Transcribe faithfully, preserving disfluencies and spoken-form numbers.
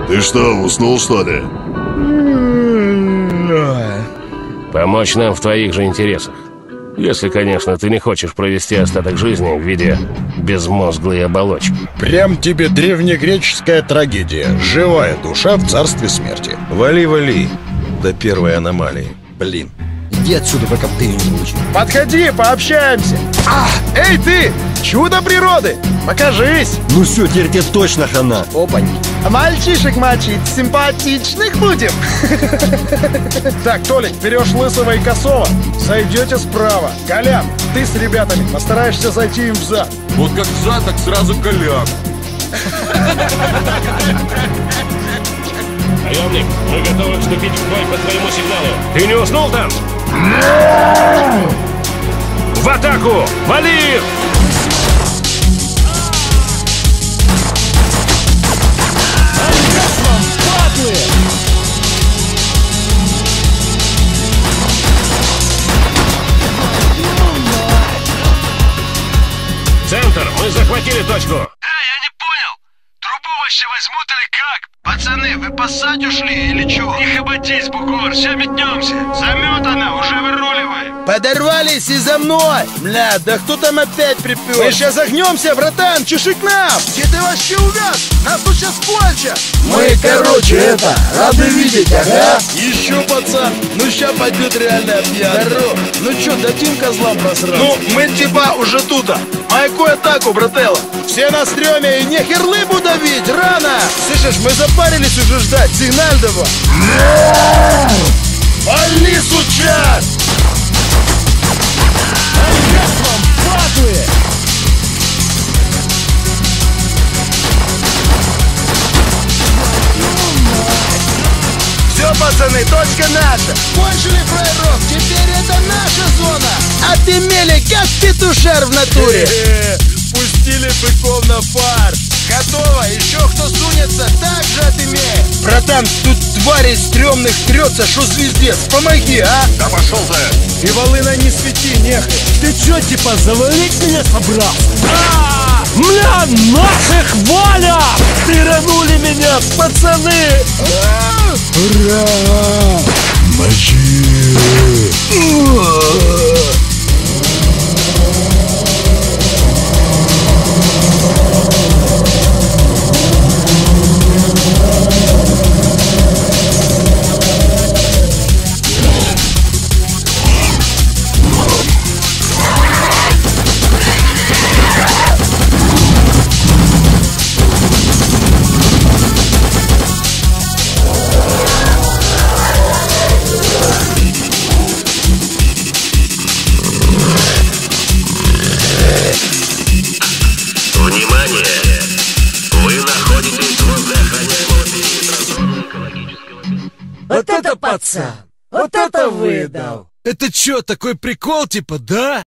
Ты что, уснул, что ли? Помочь нам в твоих же интересах. Если, конечно, ты не хочешь провести остаток жизни в виде безмозглой оболочки. Прям тебе древнегреческая трагедия. Живая душа в царстве смерти. Вали, вали до первой аномалии. Блин. Иди отсюда, пока ты ее не выучил. Подходи, пообщаемся. А, эй ты, чудо природы, покажись. Ну все, теперь тебе точно хана. Опаньки. Мальчишек мочить, симпатичных будем. Так, Толик, берешь Лысого и Косого, зайдете справа. Колян, ты с ребятами постараешься зайти им в зад. Вот как в зад, так сразу Колян. Наемник, мы готовы вступить в бой по твоему сигналу. Ты не уснул там? В атаку! Вали их! Центр, мы захватили точку. Эй, я не понял. Трубу вообще возьмут или как? Пацаны, вы поссать ушли или чё? Не хоботись, бугор, все метнемся. Заметано, уже выруливаем. Подорвались и за мной. Бля, да кто там опять припёр? Мы сейчас загнемся, братан, чеши к нам. Где ты вообще увяз? Нас тут сейчас плача. Мы, короче, это, рады видеть, ага. Еще, пацан, ну ща пойдет реальная пьянка. Здорово. Ну чё, дадим козлам просраться? Ну, мы типа уже тута. Майкую атаку, брателло. Все на стреме и не херлыбу давить, рано. Слышишь, мы запарились уже ждать, сигналь давай. Вали, сучат! Все, пацаны, точка наша. Кончили фраеров, теперь это наша зона. Отымели, как петушар в натуре. Пустили быков на фарш. Готово, еще кто сунется, так же отымеет. Братан, тут тварей стрёмных трется, шо звездец, помоги, а? Да пошел ты! И волына не свети, нехуй. Ты чё, типа, завалить меня собрался? А, бля, наших воля! Тыранули меня, пацаны! Ура! Мочи! Вот это пацан! Вот это выдал! Это чё, такой прикол типа, да?